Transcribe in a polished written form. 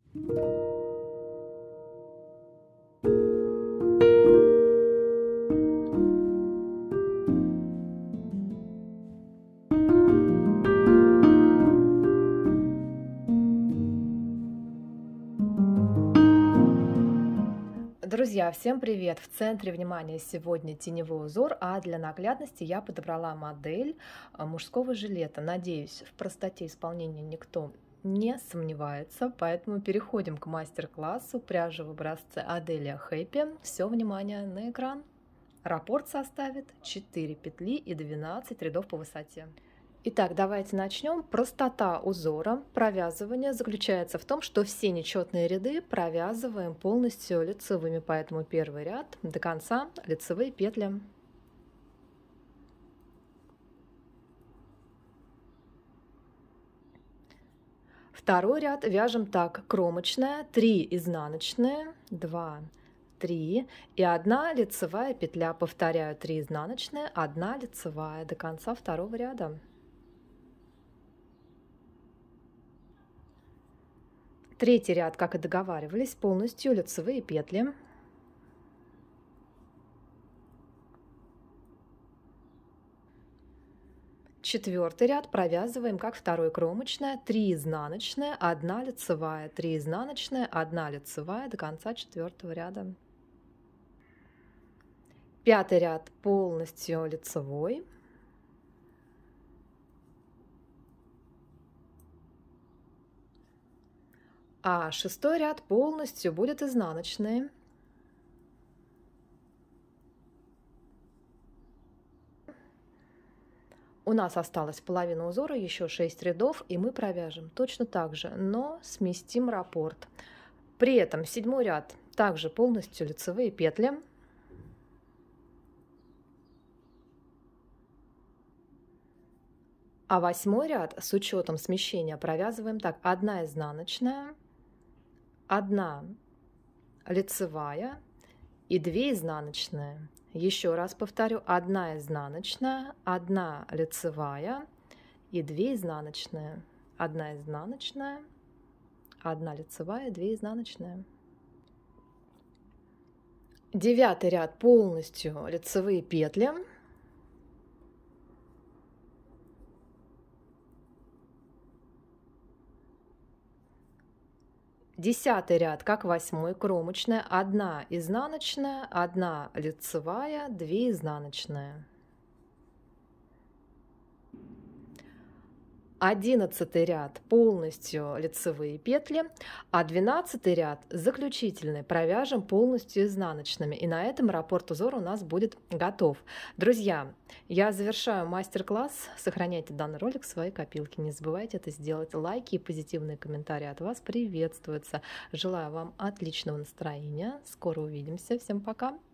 Друзья, всем привет! В центре внимания сегодня теневой узор, а для наглядности я подобрала модель мужского жилета. Надеюсь, в простоте исполнения никто не сомневается, поэтому переходим к мастер-классу пряжи в образце Adelia Happy. Все внимание на экран. Раппорт составит 4 петли и 12 рядов по высоте. Итак, давайте начнем. Простота узора провязывания заключается в том, что все нечетные ряды провязываем полностью лицевыми, поэтому первый ряд до конца лицевые петли. Второй ряд вяжем так: кромочная, 3 изнаночные, 2, 3 и 1 лицевая петля. Повторяю, 3 изнаночные, 1 лицевая до конца второго ряда. Третий ряд, как и договаривались, полностью лицевые петли. Четвертый ряд провязываем как второй: кромочная, 3 изнаночные, 1 лицевая, 3 изнаночные, 1 лицевая до конца четвертого ряда. Пятый ряд полностью лицевой. А шестой ряд полностью будет изнаночный. У нас осталась половина узора, еще 6 рядов, и мы провяжем точно так же, но сместим раппорт. При этом седьмой ряд также полностью лицевые петли. А восьмой ряд с учетом смещения провязываем так: 1 изнаночная, 1 лицевая и 2 изнаночные. Еще раз повторю: 1 изнаночная, 1 лицевая и 2 изнаночные. 1 изнаночная, 1 лицевая, 2 изнаночные. Девятый ряд полностью лицевые петли. Десятый ряд, как восьмой, кромочная, 1 изнаночная, 1 лицевая, 2 изнаночные. 11 ряд полностью лицевые петли, а 12 ряд заключительный провяжем полностью изнаночными. И на этом раппорт узора у нас будет готов. Друзья, я завершаю мастер-класс. Сохраняйте данный ролик в своей копилке. Не забывайте это сделать. Лайки и позитивные комментарии от вас приветствуются. Желаю вам отличного настроения. Скоро увидимся. Всем пока!